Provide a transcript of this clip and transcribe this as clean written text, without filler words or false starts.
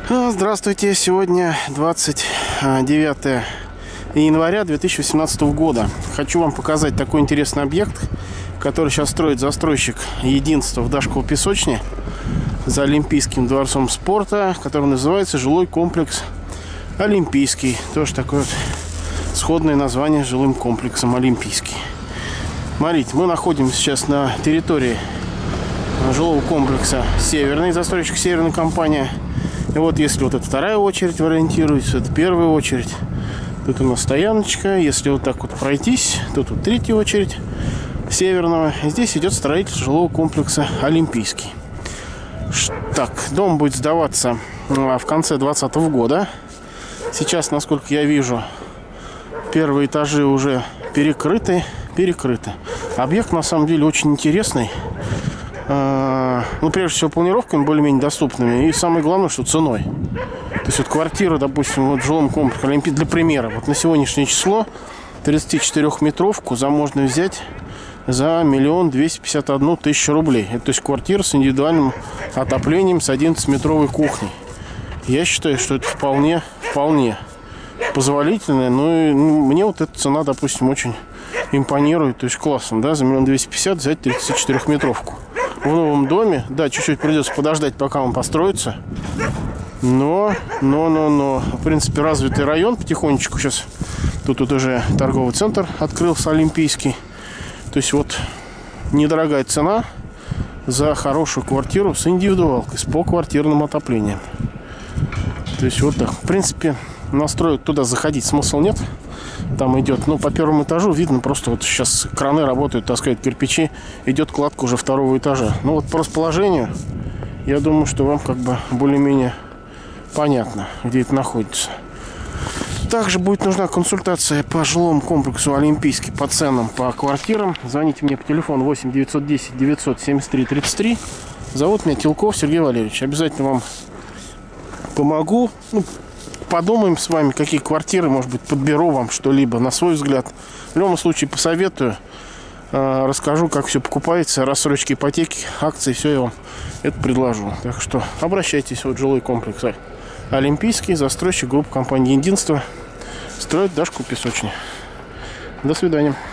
Здравствуйте! Сегодня 29 января 2018 года. Хочу вам показать такой интересный объект, который сейчас строит застройщик Единства в Дашково-Песочне за Олимпийским дворцом спорта, который называется жилой комплекс Олимпийский. Тоже такое вот сходное название с жилым комплексом Олимпийский. Смотрите, мы находимся сейчас на территории жилого комплекса Северный, застройщик Северная компания. И вот если вот это вторая очередь, вы ориентируетесь, это первая очередь. Тут у нас стояночка. Если вот так вот пройтись, то тут третья очередь Северного. И здесь идет строительство жилого комплекса Олимпийский. Так, дом будет сдаваться в конце 2020 года. Сейчас, насколько я вижу, первые этажи уже перекрыты. Объект на самом деле очень интересный. Ну, прежде всего, планировками более-менее доступными. И самое главное, что ценой. То есть, вот квартира, допустим, вот в жилом комплексе Олимпийский, для примера, вот на сегодняшнее число 34-метровку можно взять за 1 251 000 рублей. Это, то есть, квартира с индивидуальным отоплением, с 11-метровой кухней. Я считаю, что это вполне позволительно. Ну, и мне вот эта цена, допустим, очень импонирует. То есть, классно, да, за 1 250 000 взять 34-метровку. В новом доме, да, чуть-чуть придется подождать, пока он построится. Но, в принципе, развитый район потихонечку сейчас. Тут уже торговый центр открылся Олимпийский. То есть вот недорогая цена за хорошую квартиру с индивидуалкой, с поквартирным отоплением. То есть вот так. В принципе, настроек туда заходить смысла нет. Там идет, ну, по первому этажу видно, просто вот сейчас краны работают, таскают кирпичи, идет кладка уже второго этажа. Ну вот по расположению, я думаю, что вам как бы более-менее понятно, где это находится. Также будет нужна консультация по жилому комплексу Олимпийский по ценам по квартирам. Звоните мне по телефону 8 910 973 33. Зовут меня Телков Сергей Валерьевич. Обязательно вам помогу. Ну, подумаем с вами, какие квартиры, может быть, подберу вам что-либо на свой взгляд. В любом случае посоветую, расскажу, как все покупается, рассрочки ипотеки, акции, все я вам это предложу. Так что обращайтесь, вот жилой комплекс Олимпийский, застройщик группы компании Единство, строит Дашково-Песочне. До свидания.